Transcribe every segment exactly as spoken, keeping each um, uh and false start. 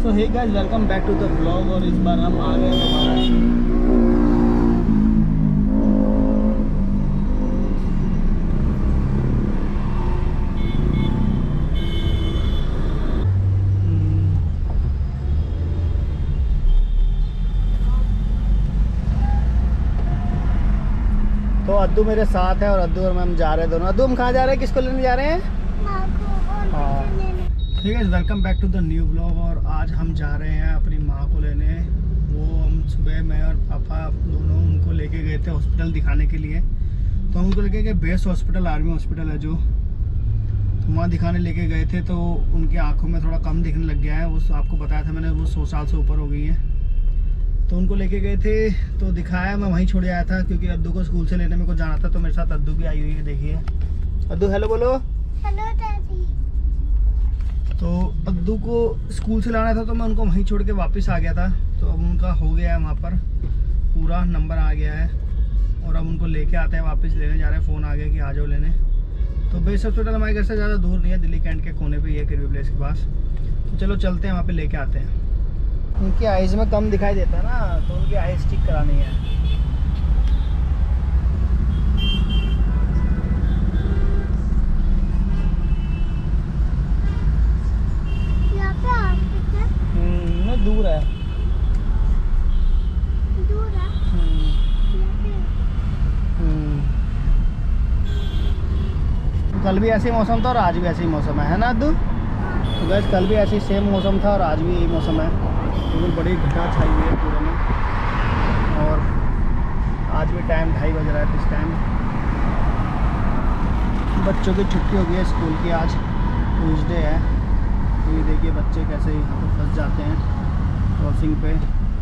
So hey guys, welcome back to the vlog. और इस बार हम आ गए दोबारा। तो अद्दू मेरे साथ है और अद्दू और मैं हम जा रहे हैं दोनों। अद्दू हम कहाँ जा रहे हैं, किसको लेने जा रहे हैं? हाँ ठीक है, welcome back to the new blog. और आज हम जा रहे हैं अपनी माँ को लेने। वो हम सुबह मैं और पापा दोनों उनको लेके गए थे हॉस्पिटल दिखाने के लिए। तो हम उनको लेके गए बेस्ट हॉस्पिटल, आर्मी हॉस्पिटल है जो, तो वहाँ दिखाने लेके गए थे। तो उनकी आँखों में थोड़ा कम दिखने लग गया है, वो आपको बताया था मैंने, वो सौ साल से ऊपर हो गई है। तो उनको लेके गए थे तो दिखाया, मैं वहीं छोड़ आया था क्योंकि अद्दू को स्कूल से लेने में को जाना था। तो मेरे साथ अद्दू भी आई हुई है, देखिए। अद्दू हेलो बोलो। Hello daddy. तो अद्दू को स्कूल से लाना था तो मैं उनको वहीं छोड़ के वापस आ गया था। तो अब उनका हो गया है, वहाँ पर पूरा नंबर आ गया है और अब उनको लेके आते हैं, वापस लेने जा रहे हैं। फ़ोन आ गया कि आ जाओ लेने। तो बेस्ट हॉस्पिटल हमारे घर से ज़्यादा दूर नहीं है, दिल्ली कैंट के कोने पे ही है, किरवी प्लेस के पास। तो चलो चलते हैं, वहाँ पे लेके आते हैं। उनकी आइज़ में कम दिखाई देता है ना, तो उनकी आइज़ ठीक करानी है। यहाँ पे हॉस्पिटल हम्म, दूर है। दूर है। हम्म, यहाँ पे हम्म। कल भी ऐसे ही मौसम था और आज भी ऐसे ही मौसम है, है ना अद्दू? तो गैस कल भी ऐसे ही सेम मौसम था और आज भी यही मौसम है। बिल्कुल बड़ी घटा छाई हुई है पूरे में। और आज भी टाइम ढाई बज रहा है इस टाइम। बच्चों की छुट्टी हो गई है स्कूल की, आज ट्यूसडे है। तो ये देखिए बच्चे कैसे यहाँ पर फंस जाते हैं क्रॉसिंग पे।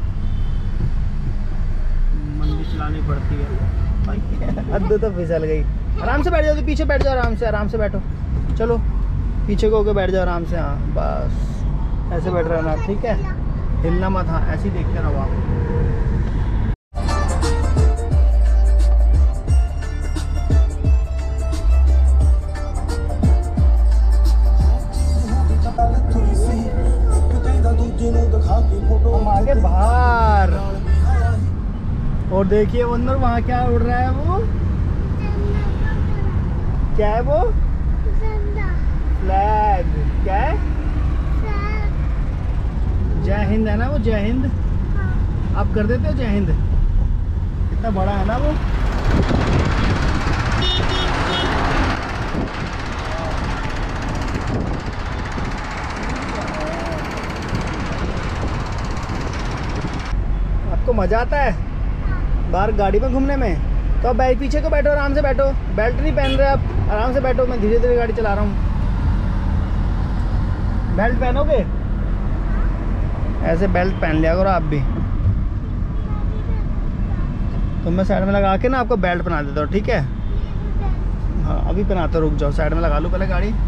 मंडी चलानी पड़ती है। अद्दू तो फिसल गई। आराम से बैठ जाओ, तो पीछे बैठ जाओ, आराम से आराम से बैठो। चलो पीछे को होकर बैठ जाओ आराम से। हाँ बस ऐसे बैठ रहना, ठीक है, हिलना मत। हाँ ऐसे ही देखते रहो आप। हम आगे बाहर, और देखिए अंदर वहाँ क्या उड़ रहा है, वो क्या है, वो फ्लैग। क्या है? जय हिंद है ना वो, जय हिंद। आप कर देते हो जय हिंद? कितना बड़ा है ना वो। आपको मजा आता है बाहर गाड़ी में घूमने में? तो अब पीछे को बैठो, आराम से बैठो। बेल्ट नहीं पहन रहे आप, आराम से बैठो। मैं धीरे धीरे गाड़ी चला रहा हूँ। बेल्ट पहनोगे? ऐसे बेल्ट पहन लिया करो आप भी। तो मैं साइड में लगा के ना आपको बेल्ट पहना देता हूँ, ठीक है? हाँ अभी पहनाता, रुक जाओ, साइड में लगा लो पहले गाड़ी।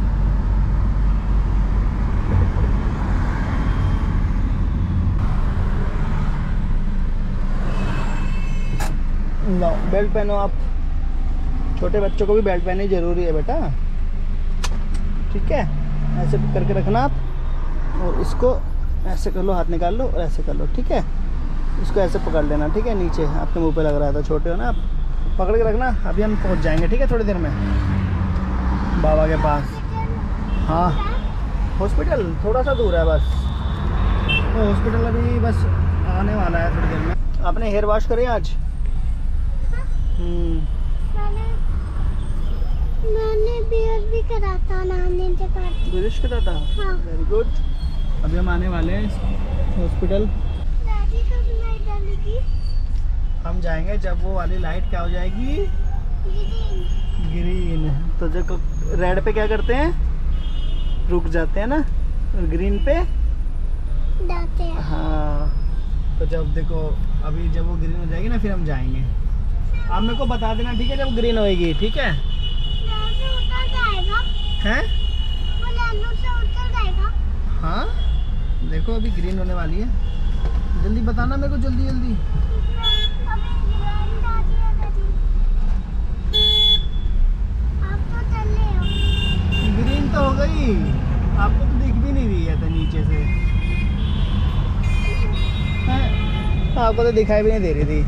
लो बेल्ट पहनो आप। छोटे बच्चों को भी बेल्ट पहननी जरूरी है बेटा, ठीक है? ऐसे करके रखना आप, और इसको ऐसे कर लो, हाथ निकाल लो और ऐसे कर लो, ठीक है? इसको ऐसे पकड़ लेना, ठीक है? नीचे आपके मुंह पे लग रहा है तो छोटे हो ना आप, पकड़ के रखना। अभी हम पहुंच जाएंगे, ठीक है, थोड़ी देर में बाबा के पास। हाँ हॉस्पिटल थोड़ा सा दूर है बस, तो हॉस्पिटल अभी बस आने वाला है थोड़ी देर में। आपने हेयर वॉश करे आज? हम्म, मैंने मैंने बियर भी करा था, नहाने के बाद। ब्रश करा था? हाँ। Very good. अभी हम आने वाले हैं हॉस्पिटल। दादी कब लाइट डालेगी? हम जाएंगे जब वो वाली लाइट क्या हो जाएगी, ग्रीन। ग्रीन। तो जब रेड पे क्या करते हैं, रुक जाते हैं ना, और ग्रीन पे डालते हैं। हाँ। तो जब देखो अभी जब वो ग्रीन हो जाएगी ना, फिर हम जाएंगे। आप मेरे को बता देना, ठीक है, जब ग्रीन होएगी, ठीक है? से उतर जाएगा। हैं? वो लालू से उतर जाएगा। हाँ देखो अभी ग्रीन होने वाली है, जल्दी बताना मेरे को, जल्दी जल्दी। अभी ग्रीन दादी है दादी। आप तो चले हो। ग्रीन तो हो गई, आपको तो दिख भी नहीं रही है तो नीचे से। आपको तो दिखाई भी नहीं दे रही थी।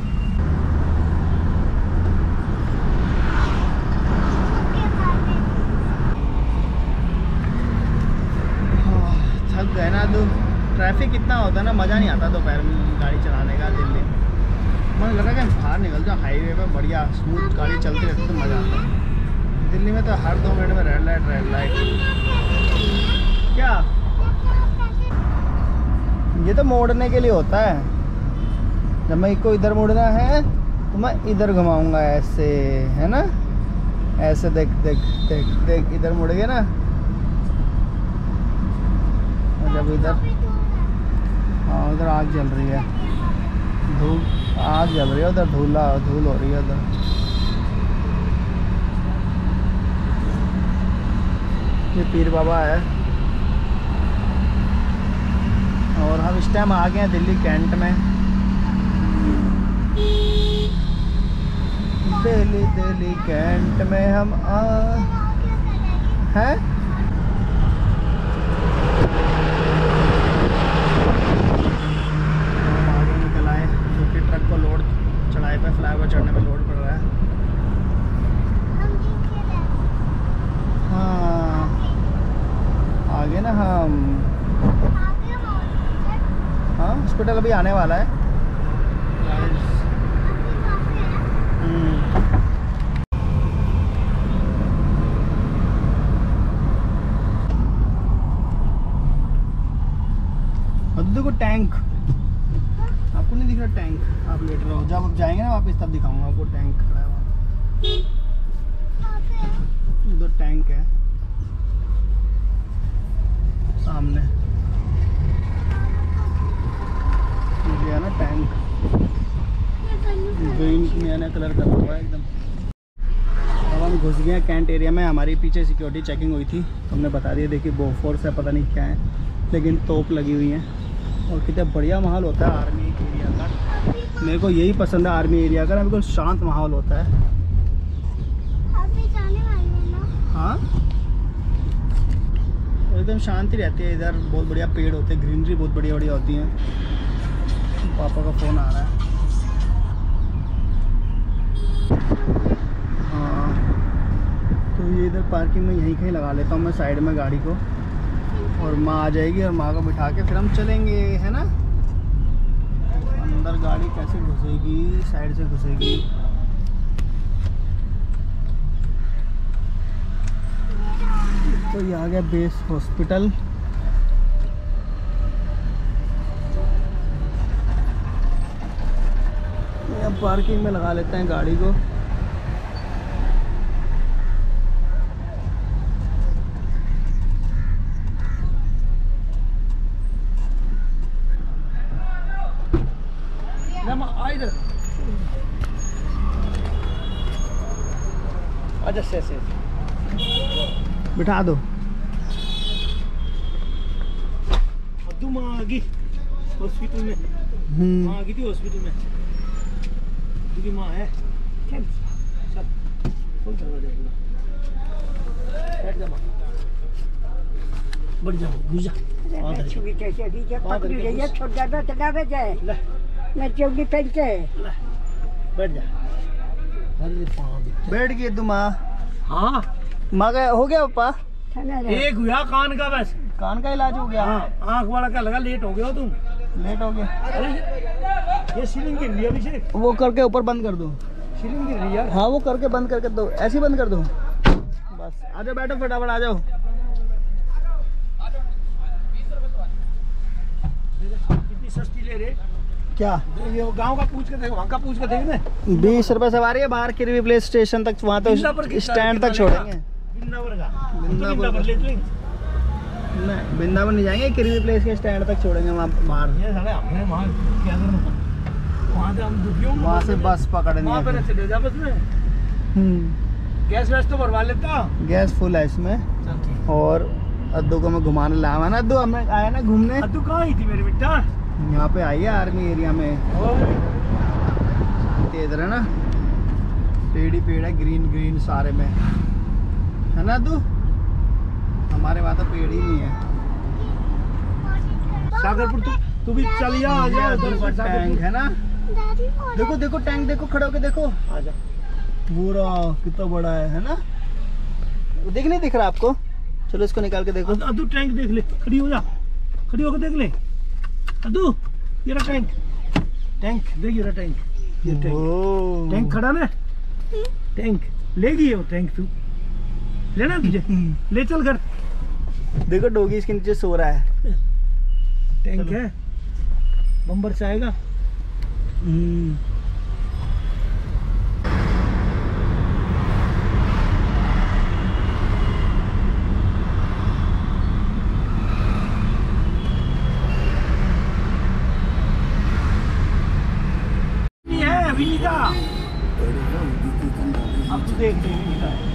थक गए ना। तो ट्रैफिक कितना होता है ना, मज़ा नहीं आता दोपहर में गाड़ी चलाने का दिल्ली में। मन लगा कि बाहर निकल जाओ हाईवे पे, बढ़िया स्मूथ गाड़ी चलती रहती तो मज़ा आता है। दिल्ली में तो हर दो मिनट में रेड लाइट रेड लाइट। क्या ये तो मोड़ने के लिए होता है। जब मैं इसको इधर मुड़ना है तो मैं इधर घुमाऊंगा ऐसे, है ना, ऐसे देख देख देख देख इधर मुड़ गए ना। जब इधर, हाँ उधर आग जल रही है, धूल आग जल रही है उधर, धूला धूल हो रही है उधर। ये पीर बाबा है। और हम इस टाइम आ गए हैं दिल्ली कैंट में। दिल्ली दिल्ली कैंट में हम आ हैं। ट्रक को लोड चढ़ाए पे, फ्लाईओवर चढ़ने पे लोड पड़ रहा है। हाँ आगे ना हम, हाँ हॉस्पिटल अभी आने वाला है। देखो टैंक, आपको नहीं दिख रहा टैंक? आप लेट रहो, जब आप जाएंगे ना वापस तब दिखाऊंगा आपको टैंक खड़ा है वहाँ। उधर टैंक है सामने, ये है ना टैंक, ग्रीन नया नया कलर करा हुआ है एकदम। अब हम घुस गए हैं कैंट एरिया में। हमारी पीछे सिक्योरिटी चेकिंग हुई थी तो हमने बता दिया, देखिए बोफोर्स है, पता नहीं क्या है, लेकिन तोप लगी हुई है। और कितना बढ़िया माहौल होता है आर्मी एरिया का। मेरे को यही पसंद है आर्मी एरिया का ना, बिल्कुल शांत माहौल होता है। अभी जाने वाले हैं ना? हाँ एकदम शांति रहती है इधर, बहुत बढ़िया पेड़ होते हैं, ग्रीनरी बहुत बढ़िया बढ़िया होती है। पापा का फ़ोन आ रहा है। हाँ तो ये इधर पार्किंग में यहीं कहीं लगा लेता हूँ मैं साइड में गाड़ी को, और माँ आ जाएगी और माँ को बिठा के फिर हम चलेंगे, है ना। अंदर गाड़ी कैसे घुसेगी, साइड से घुसेगी। तो ये आ गया बेस हॉस्पिटल। अब पार्किंग में लगा लेते हैं गाड़ी को। अच्छा से से बिठा दो। तू माँ आ गई हॉस्पिटल में, माँ आ गई थी हॉस्पिटल में, तुझी माँ है। चल चल खोल दरवाजा पूरा, बैठ जा माँ, बढ़ जा घुस जा। मैं चौकी पहन के बैठ जा। अरे बैठ गई तू माँ? हाँ माँ का हो गया पापा? एक हुआ कान का, बस कान का इलाज हो गया। हाँ आँख वाला का लगा, लेट हो गया हो तुम। लेट हो गया? अरे ये सीलिंग गिर रही है अभिषेक, वो करके ऊपर बंद कर दो। सीलिंग गिर रही है। हाँ वो करके बंद करके दो, ऐसे ही बंद कर दो बस। आ जाओ बैठो फटाफट आ जाओ। कितनी सस्ती ले रहे? क्या ये गांव का पूछ के देखो, वहाँ का पूछ के देखो ना। बीस रुपए सवारी है बाहर किरवी प्लेस स्टेशन तक, वहाँ तो स्टैंड तक छोड़ेंगे। बिंदावर का बिंदावर ले लेंगे। नहीं बिंदावन नहीं जाएंगे, किरवी प्लेस के स्टैंड तक छोड़ेंगे वहाँ बाहर। ये साले हमने वहाँ क्या करना, वहाँ से हम दुखी होंगे, वहाँ से बस पकड़नी वहाँ पे है। ना चले जा बस में। हम्म गैस वैस तो भरवा लेता। गैस फुल है इसमें। चल ठीक। और अद्दू को मैं घुमाने लाया है ना, अद्दू हमें आया ना घूमने। अद्दू कहाँ आई थी मेरी बेटा? यहाँ पे आई है आर्मी एरिया में। इधर है ना पेड़ ही पेड़ है, ग्रीन ग्रीन सारे में, है ना अद्दू? हमारे वहाँ तो पेड़ ही नहीं है। सागरपुर तो तू भी चल जा आ जा अद्दू का टैंक है ना। दादी और देखो देखो टैंक देखो, खड़े होके देखो। आ जा। पूरा कितना बड़ा है है ना। देख नहीं दिख रहा आपको? चलो इसको निकाल के देखो। अद्दू टैंक देख ले, खड़ी हो जा, खड़ी होकर देख ले। अद्दू ये रहा टैंक, टैंक देख ये रहा टैंक, ये टैंक, ओह। टैंक खड़ा ना, टैंक लेगी वो टैंक, तू लेना तुझे, ले चल घर। देखो डोगी इसके नीचे सो रहा है। टैंक है, बम्बर से आएगा। हम्म। ये है विनीता, अब तू देख ले विनीता है।